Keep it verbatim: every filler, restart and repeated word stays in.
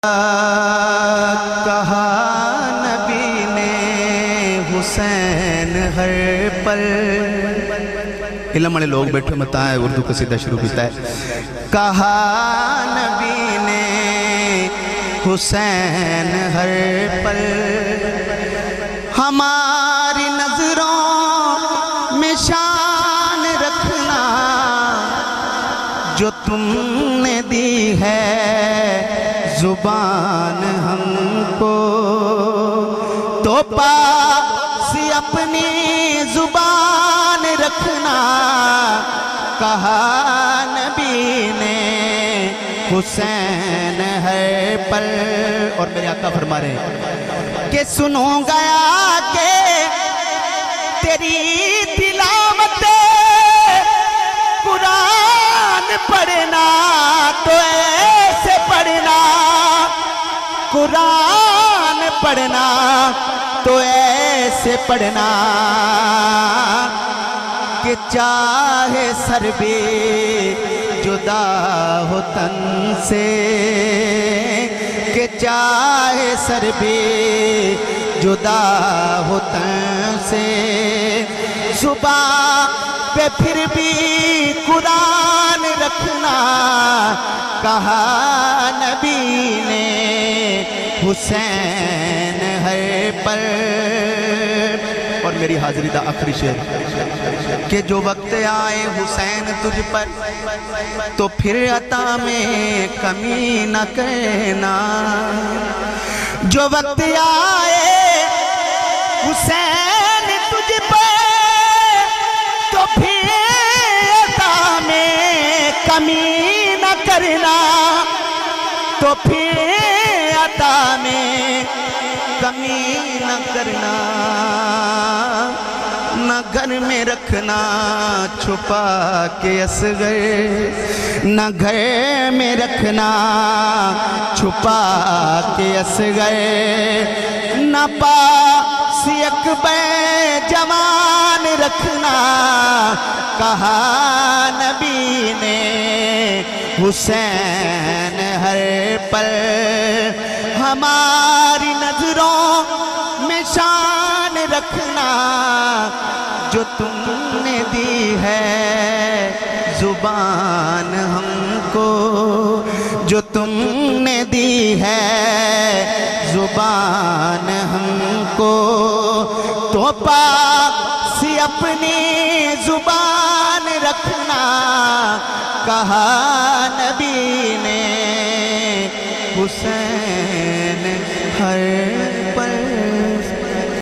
کہا نبی نے حسین ہر پل. علم والے لوگ بیٹھے متا ہے اردو قصیدہ شروع کیتا ہے. کہا نبی نے حسین ہر پل ہماری نظروں میں شان رکھنا جو تم نے دی ہے زبان ہم کو تو پاس اپنی زبان رکھنا. کہا نبی نے حسین ہے پل. اور میرے آقا فرما رہے ہیں کہ سنوں گیا کہ تیری تلاوت قرآن پڑھنا تو ایسے پڑھنا قرآن پڑھنا تو ایسے پڑھنا کہ چاہے سر بھی جدا ہو تن سے کہ چاہے سر بھی جدا ہو تن سے زبان پہ پھر بھی قرآن رکھنا. کہا نبی نے حسین ہے پر. اور میری حاضری دا آخری شعر کہ جو وقت آئے حسین تجھ پر تو پھر عطا میں کمی نہ کرنا. جو وقت آئے حسین تجھ پر تو پھر عطا میں کمی نہ کرنا تو پھر عطا میں کمی نہ کرنا. نہ گھر میں رکھنا چھپا کے اصغر نہ گھر میں رکھنا چھپا کے اصغر نہ پاس اکبر جوان رکھنا. کہا نبی نے حسین ہر پل ہماری نظروں میں شان رکھنا جو تم نے دی ہے زبان ہم کو جو تم نے دی ہے زبان ہم کو تو پاس اپنی زبان رکھنا. کہا نبی نے حسین ہر